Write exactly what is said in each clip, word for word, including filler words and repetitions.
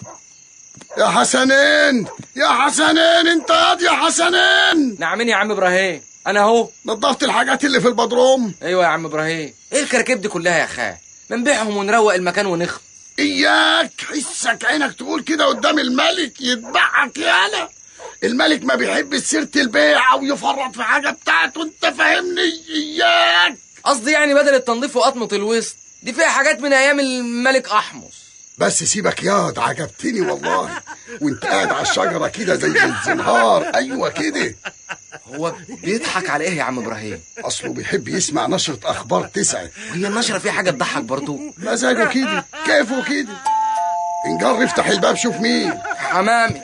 يا حسنين يا حسنين، انت ياض يا حسنين. نعمين يا عم ابراهيم، انا اهو. نظفت الحاجات اللي في البدروم؟ ايوه يا عم ابراهيم. ايه الكركب دي كلها يا خال؟ بنبيعهم ونروق المكان ونخف. اياك حسك عينك تقول كده قدام الملك يتبعك. يالا الملك ما بيحب سيرة البيع او يفرط في حاجه بتاعته، انت فاهمني؟ اياك. قصدي يعني بدل التنظيف وقطمه الوسط دي فيها حاجات من ايام الملك احمس. بس سيبك ياض، عجبتني والله وانت قاعد على الشجره كده زي الزنهار. ايوه كده. هو بيضحك على ايه يا عم ابراهيم؟ اصله بيحب يسمع نشره اخبار تسعه. وهي النشره فيها حاجه تضحك برضه؟ مزاجه كده، كيفه كده. انجر افتح الباب شوف مين. حمامي.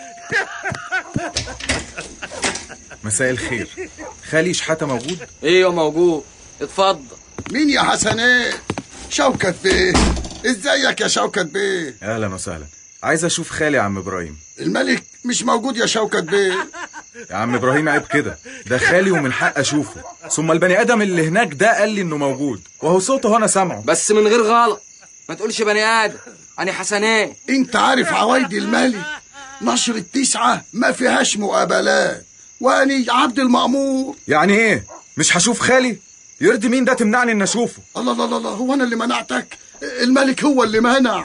مساء الخير، خالي شحاته موجود؟ ايوه موجود، اتفضل. مين يا حسنين؟ شوكت بيه. ازيك يا شوكت بيه؟ اهلا وسهلا. عايز اشوف خالي يا عم ابراهيم. الملك مش موجود يا شوكت بيه. يا عم ابراهيم عيب كده، ده خالي ومن حق اشوفه. ثم البني ادم اللي هناك ده قال لي انه موجود، وهو صوته انا سامعه. بس من غير غلط، ما تقولش بني ادم، انا حسنين. انت عارف عوايد الملك، نشر التسعه ما فيهاش مقابلات، واني عبد المأمور. يعني ايه مش هشوف خالي؟ يرضي مين ده تمنعني ان اشوفه؟ الله الله الله، هو انا اللي منعتك؟ الملك هو اللي منع.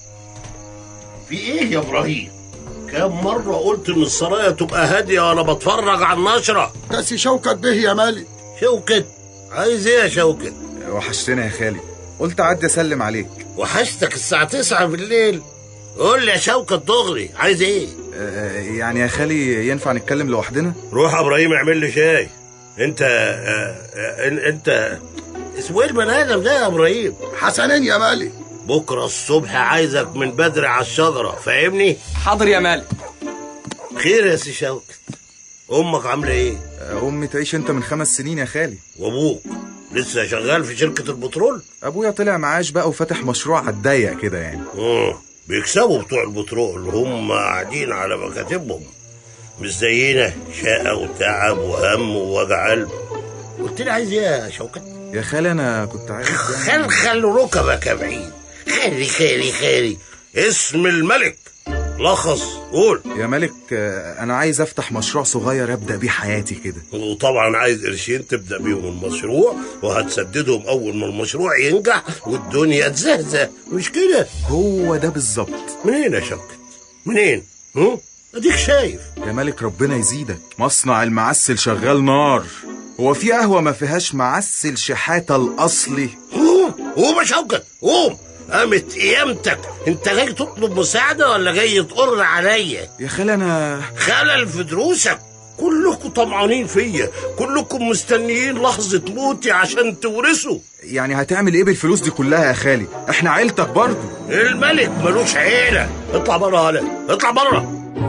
في ايه يا ابراهيم؟ كم مرة قلت ان السرايا تبقى هادية وانا بتفرج على النشرة؟ ده سي شوكت به يا مالك. شوكت؟ عايز ايه يا شوكت؟ وحشتنا يا خالي، قلت اعدي اسلم عليك. وحشتك الساعة تسعة بالليل؟ قول لي يا شوكت دغري، عايز ايه؟ آه يعني يا خالي ينفع نتكلم لوحدنا؟ روح يا ابراهيم اعمل لي شاي. انت آه آه انت اسمه ايه البني ادم ده يا ابراهيم؟ حسنين يا مالك. بكره الصبح عايزك من بدري على الشجره، فاهمني؟ حاضر يا مالك. خير يا سي شوكت. امك عامله ايه؟ امي تعيش انت من خمس سنين يا خالي. وابوك لسه شغال في شركه البترول؟ ابويا طلع معاش بقى وفتح مشروع على الضيق كده يعني. امم بيكسبوا بتوع البترول وهم قاعدين على مكاتبهم، مش زينا شقه وتعب وهم ووجع قلب. قلت لي عايز ايه يا شوكت؟ يا خالي انا كنت عايز خل خل ركبك يا بعيد. خالي خالي خالي اسم الملك. لخص قول يا ملك. انا عايز افتح مشروع صغير ابدا بيه حياتي كده. وطبعا عايز قرشين تبدا بيهم المشروع، وهتسددهم اول ما المشروع ينجح والدنيا تزهزه، مش كده؟ هو ده بالظبط. منين يا شوكت؟ منين؟ هم؟ اديك شايف يا ملك ربنا يزيدك، مصنع المعسل شغال نار. هو في قهوه ما فيهاش معسل شحاته الاصلي؟ قوم قوم يا شوكت قوم، قامت قيامتك. انت جاي تطلب مساعده ولا جاي تقر عليا؟ يا خالي انا خلل في دروسك. كلكم طمعانين فيا، كلكم مستنيين لحظه موتي عشان تورثوا. يعني هتعمل ايه بالفلوس دي كلها يا خالي؟ احنا عيلتك برضو. الملك ملوش عيله. اطلع بره هلا، اطلع بره.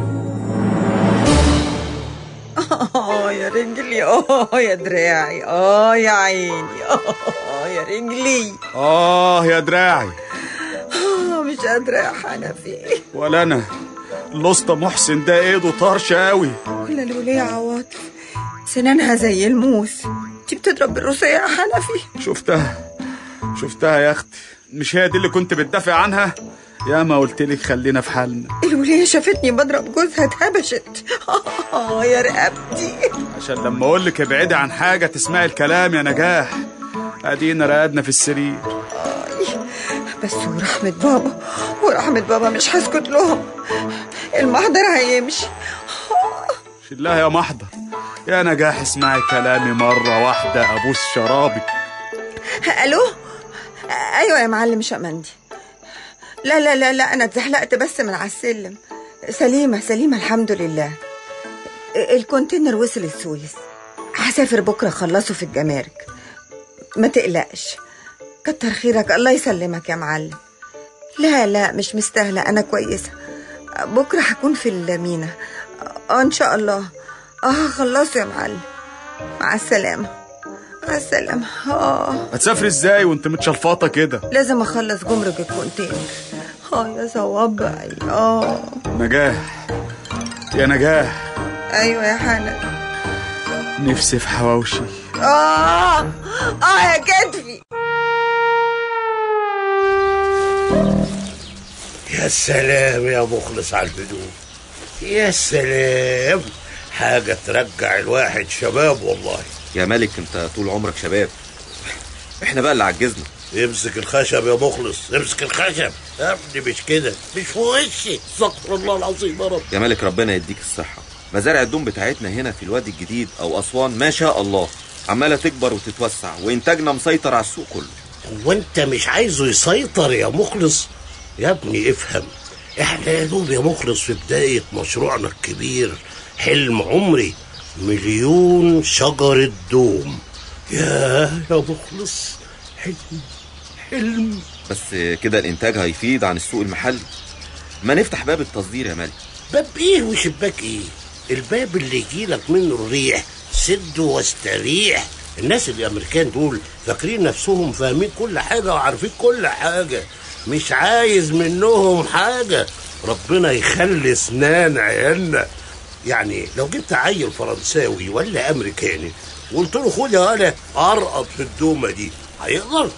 اه يا رجلي، اه يا دراعي، اه يا عيني، اه يا رجلي، اه يا دراعي. اه مش قادرة يا حنفي. ولا انا. الاسطى محسن ده ايده طرشه قوي. ولا الولية عواطف سنانها زي الموس. انت بتضرب بالروسية يا حنفي؟ شفتها شفتها يا اختي، مش هي دي اللي كنت بتدافع عنها؟ يا ما قلت لك خلينا في حالنا. الولية شافتني بضرب جوزها اتهبشت. اه يا رقبتي. عشان لما اقول لك ابعدي عن حاجه تسمعي الكلام يا نجاح. ادينا رقدنا في السرير. بس ورحمة بابا، ورحمة بابا مش هسكت لهم. المحضر هيمشي. شلها يا محضر. يا نجاح اسمعي كلامي مره واحده ابوس شرابك. الو. ايوه يا معلم شمندي. لا لا لا لا انا اتزحلقت بس من على السلم. سليمة سليمة الحمد لله. الكونتينر وصل السويس، هسافر بكرة خلصه في الجمارك. ما تقلقش، كتر خيرك، الله يسلمك يا معلم. لا لا مش مستاهلة، أنا كويسة. بكرة هكون في المينا. اه إن شاء الله. اه خلصوا يا معلم. مع السلامة. مع السلامة. اه هتسافري ازاي وانت متشلفطة كده؟ لازم أخلص جمرك الكونتينر. اه يا صوابعي. اه نجاح يا نجاح. أيوة يا حنان. نفسي في حواوشي. اه اه يا كتفي. يا سلام يا مخلص على الهدوء، يا سلام، حاجة ترجع الواحد شباب والله. يا ملك انت طول عمرك شباب، احنا بقى اللي عجزنا. امسك الخشب يا مخلص، امسك الخشب يا ابني، مش كده، مش في وشي، استغفر الله العظيم يا رب. يا ملك ربنا يديك الصحة. مزارع الدوم بتاعتنا هنا في الوادي الجديد او اسوان ما شاء الله عمالة تكبر وتتوسع، وانتاجنا مسيطر على السوق كله. هو انت مش عايزه يسيطر يا مخلص؟ يا ابني افهم، احنا يا دوب يا مخلص في بداية مشروعنا الكبير، حلم عمري، مليون شجرة دوم. يا يا مخلص، حلم حلم. بس كده الانتاج هيفيض عن السوق المحلي. ما نفتح باب التصدير يا ملك. باب ايه وشباك ايه؟ الباب اللي يجيلك منه الريح سد واستريح. الناس الامريكان دول فاكرين نفسهم فاهمين كل حاجة وعارفين كل حاجة، مش عايز منهم حاجة. ربنا يخلي اسنان عيالنا. يعني لو جبت عيل فرنساوي ولا امريكاني وقلت له خد يا ولا ارقط في الدومة دي، هيقدر؟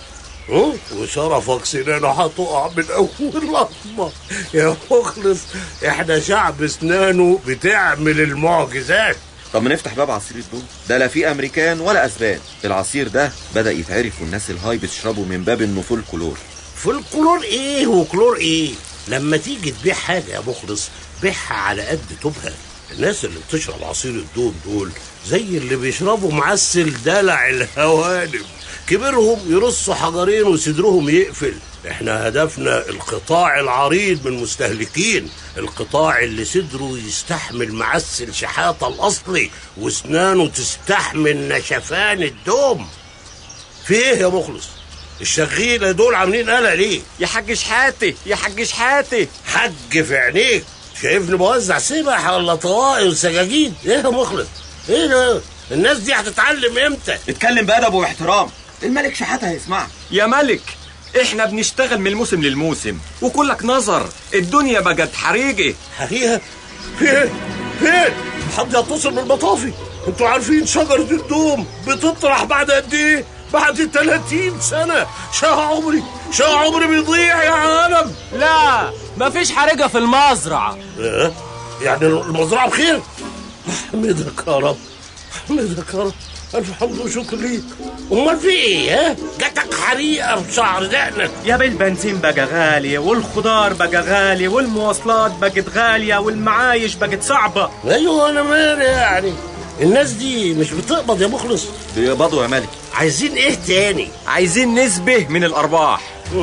وشرفك سنانه هتقع من اول لطمه يا مخلص. احنا شعب اسنانه بتعمل المعجزات. طب ما نفتح باب عصير الدوم ده، لا فيه امريكان ولا اسبان. العصير ده بدا يتعرف والناس الهاي بتشربه من باب انه فول كلور. فول كلور ايه وكلور ايه؟ لما تيجي تبيع حاجه يا مخلص بيعها على قد توبها. الناس اللي بتشرب عصير الدوم دول زي اللي بيشربوا معسل دلع الهوانم، كبرهم يرصوا حجرين وصدرهم يقفل. احنا هدفنا القطاع العريض من المستهلكين، القطاع اللي صدره يستحمل معسل شحاته الاصلي واسنانه تستحمل نشفان الدوم. في ايه يا مخلص؟ الشغيله دول عاملين قلق ليه؟ يا حاج شحاتي، يا حاج شحاتي. حج في عينيك، شايفني بوزع سبح ولا طواقي وسجاجيد؟ ايه يا مخلص؟ ايه ده؟ الناس دي هتتعلم امتى؟ اتكلم بأدب واحترام، الملك شحاتة هيسمعك. يا ملك احنا بنشتغل من الموسم للموسم وكلك نظر، الدنيا بقت حريقه. حريقه؟ فين؟ فين؟ حد يتصل بالمطافي؟ انتوا عارفين شجرة الدوم بتطرح بعد قد ايه؟ بعد ثلاثين سنة. شاه عمري، شاه عمري بيضيع يا عالم. لا مفيش حريقه في المزرعه. اه؟ يعني المزرعة بخير؟ احمدك يا رب، احمدك يا رب، ألف حمد وشكر ليك. أمال في إيه؟ ها؟ جاتك حريقة في شعر دقنك. يا بالبنزين بقى غالي، والخضار بقى غالي، والمواصلات بقت غالية، والمعايش بقت صعبة. أيوه أنا مالي يعني؟ الناس دي مش بتقبض يا مخلص؟ بيقبضوا يا ملك. عايزين إيه تاني؟ عايزين نسبة من الأرباح.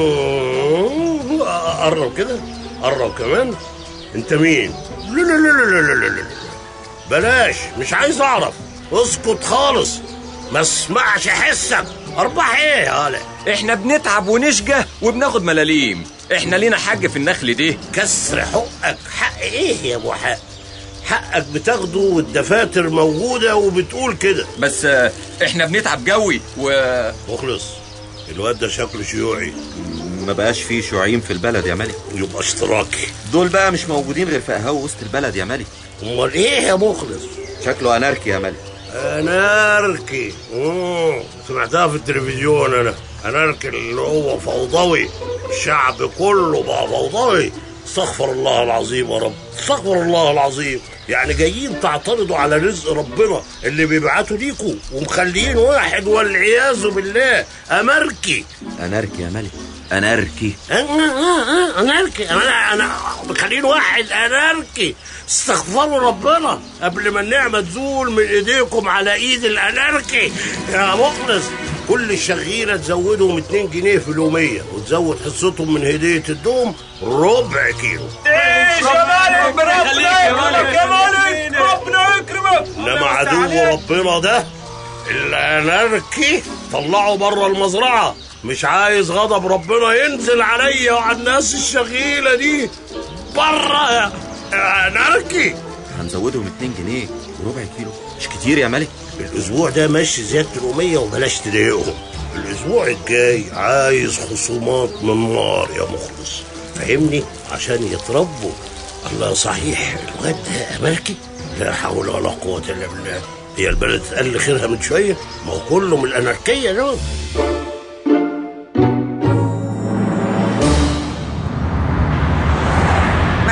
قرب كده، قرب كمان. أنت مين؟ لا لا لا لا لا لا لا بلاش، مش عايز أعرف. اسكت خالص، ما اسمعش حسك. ارباح ايه يا هلا؟ احنا بنتعب ونشجع وبناخد ملاليم، احنا لينا حق في النخل دي. كسر حقك. حق ايه يا ابو حق؟ حقك بتاخده والدفاتر موجوده وبتقول كده. بس احنا بنتعب قوي و مخلص الواد ده شكله شيوعي. ما بقاش فيه شيوعيين في البلد يا ملك. يبقى اشتراكي. دول بقى مش موجودين غير في قهوه وسط البلد يا ملك. امال ايه يا مخلص؟ شكله اناركي يا ملك. اناركي؟ امم سمعتها في التلفزيون. انا اناركي اللي هو فوضوي، الشعب كله بقى فوضوي. استغفر الله العظيم يا رب، استغفر الله العظيم. يعني جايين تعترضوا على رزق ربنا اللي بيبعته ليكوا ومخليين واحد والعياذ بالله امركي. اناركي يا ملك، اناركي. اناركي انا انا مخليين واحد اناركي. استغفروا ربنا قبل ما النعمه تزول من ايديكم على ايد الاناركي يا مخلص. كل الشغيله تزودهم اتنين جنيه في اليوميه، وتزود حصتهم من هديه الدوم ربع كيلو. ايه يا مالك، ربنا يكرمك يا مالك، ربنا يكرمك. انما عدو ربنا ده الاناركي طلعوا بره المزرعه. مش عايز غضب ربنا ينزل عليا وعلى الناس الشغيله دي. بره يا اناركي. هنزودهم اتنين جنيه وربع كيلو، مش كتير يا ملك؟ الاسبوع ده ماشي زياده اليوميه وبلاش تضايقهم. الاسبوع الجاي عايز خصومات من نار يا مخلص، فهمني؟ عشان يتربوا. الله صحيح الواد ده امريكي؟ لا حول ولا قوه الا بالله. هي البلد اتقل خيرها من شويه؟ ما هو كله من الاناركيه دول.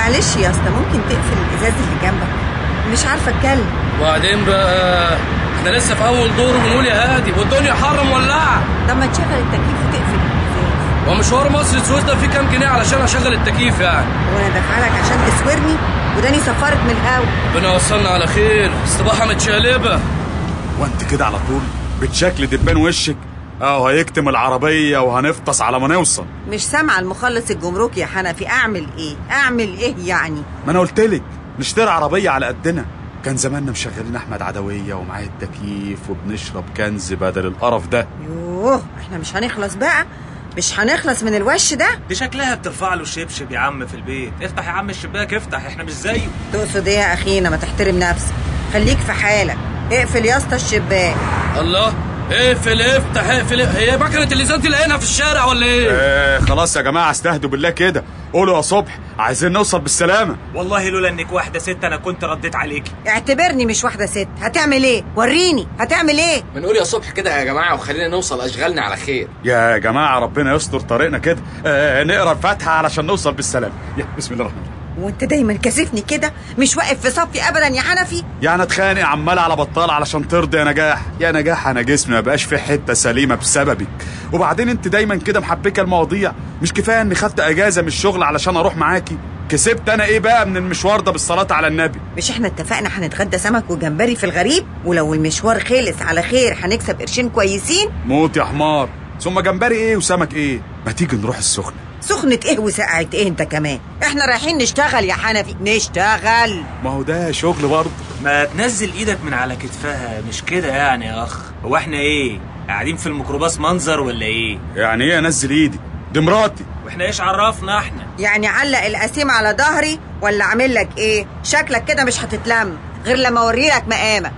معلش يا اسطى، ممكن تقفل الازاز اللي جنبك؟ مش عارفه اتكلم. وبعدين بقى احنا لسه في اول دور ونقول يا هادي والدنيا حر مولعه. طب ما تشغل التكييف وتقفل الازاز. ومشوار مصر السويس ده فيه كام جنيه علشان اشغل التكييف يعني؟ وانا دافعه لك عشان تسورني وداني صفرت من الهوا. ربنا يوصلنا على خير. الصباحه متشقلبه. وانت كده على طول بتشكل دبان وشك. اه هيكتم العربيه وهنفطس على ما نوصل. مش سامعه المخلص الجمركي يا حنفي. اعمل ايه اعمل ايه يعني؟ ما انا قلت لك نشتري عربيه على قدنا. كان زماننا مشغلين احمد عدويه ومعاه التكييف وبنشرب كنز بدل القرف ده. يوه احنا مش هنخلص بقى، مش هنخلص من الوش ده. دي شكلها بترفع له شبشب يا عم في البيت. افتح يا عم الشباك افتح، احنا مش زيه. تقصد ايه يا اخينا؟ ما تحترم نفسك، خليك في حالك. اقفل يا اسطى الشباك. الله اقفل افتح اقفل. هي مكنه اللسان دي لقينا في الشارع ولا ايه؟ ايه خلاص يا جماعه استهدوا بالله كده. قولوا يا صبح عايزين نوصل بالسلامه. والله لولا انك واحده ست انا كنت رديت عليكي. اعتبرني مش واحده ست. هتعمل ايه؟ وريني هتعمل ايه؟ بنقول يا صبح كده يا جماعه وخلينا نوصل اشغالنا على خير. يا جماعه ربنا يستر طريقنا كده. اه نقرا الفاتحه علشان نوصل بالسلامه. يا بسم الله الرحمن الرحيم. وانت دايما كاسفني كده، مش واقف في صفي ابدا يا حنفي. يعني اتخانق عمال على بطال علشان ترضي يا نجاح. يا نجاح انا جسمي ما بقاش في حته سليمه بسببك. وبعدين انت دايما كده محبكه المواضيع. مش كفايه اني خدت اجازه من الشغل علشان اروح معاكي؟ كسبت انا ايه بقى من المشوار ده بالصلاه على النبي؟ مش احنا اتفقنا هنتغدى سمك وجمبري في الغريب؟ ولو المشوار خلص على خير هنكسب قرشين كويسين. موت يا حمار. ثم جمبري ايه وسمك ايه؟ ما تيجي نروح السخنه. سخنة ايه وسقعة ايه انت كمان؟ احنا رايحين نشتغل يا حنفي، نشتغل. ما هو ده شغل برضه. ما تنزل ايدك من على كتفها، مش كده يعني يا اخ؟ هو احنا ايه قاعدين في الميكروباص منظر ولا ايه؟ يعني ايه انزل ايدي؟ دي مراتي. واحنا ايش عرفنا احنا؟ يعني علق القسيم على ظهري ولا عامل لك ايه؟ شكلك كده مش هتتلم غير لما اوري لك مقامك.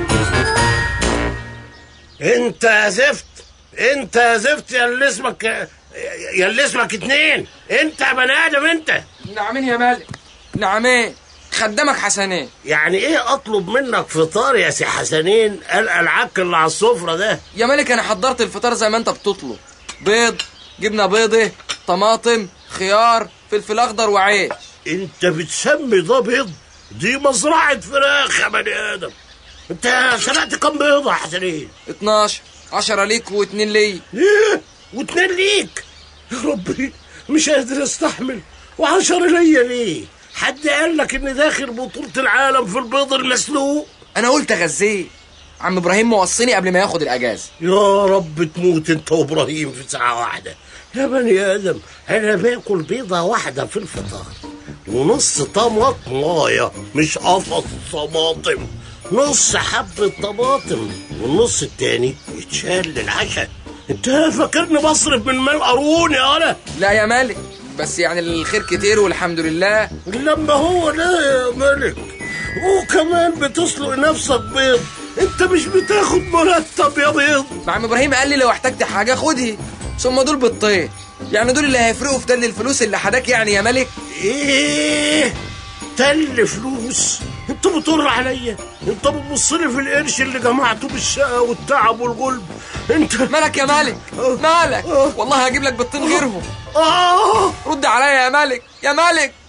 انت يا زفت، انت يا زفت يا اللي اسمك يا اللي اسمك اتنين. انت يا بني ادم انت. نعمين يا مالك نعمين. خدامك حسنين. يعني ايه اطلب منك فطار يا سي حسنين؟ العك اللي على السفره ده يا مالك انا حضرت الفطار زي ما انت بتطلب. بيض، جبنه بيضه، طماطم، خيار، فلفل اخضر وعيش. انت بتسمي ده بيض؟ دي مزرعه فراخ يا بني ادم. انت سرقت كام بيضه يا حسنين؟ اتناشر. عشرة ليك واتنين لي. ايه واتنين ليك؟ يا ربي مش قادر استحمل. وعشرة ليا ليه؟ حد قال لك اني داخل بطولة العالم في البيض المسلوق؟ انا قلت اغذيه. عم ابراهيم موصيني قبل ما ياخد الاجازه. يا رب تموت انت وابراهيم في ساعة واحدة. يا بني ادم انا باكل بيضة واحدة في الفطار ونص طماطمايه، مش قفص طماطم. نص حبة طماطم والنص التاني يتشال للعشاء. انت فاكرني بصرف من مال قارون يا انا؟ لا يا مالك، بس يعني الخير كتير والحمد لله. لما هو ده يا مالك وكمان بتسلق نفسك بيض. انت مش بتاخد مرتب يا بيض. عم ابراهيم قال لي لو احتجت حاجه خدي. ثم دول بيضتين، يعني دول اللي هيفرقوا في تل الفلوس اللي حداك يعني يا مالك. ايه تل فلوس؟ انت بتطر عليا؟ انت بتبص لي في القرش اللي جمعته بالشقه والتعب والغلب. انت مالك يا مالك؟ مالك؟ والله هجيب لك بيضتين غيرهم. اه رد عليا يا مالك، يا مالك.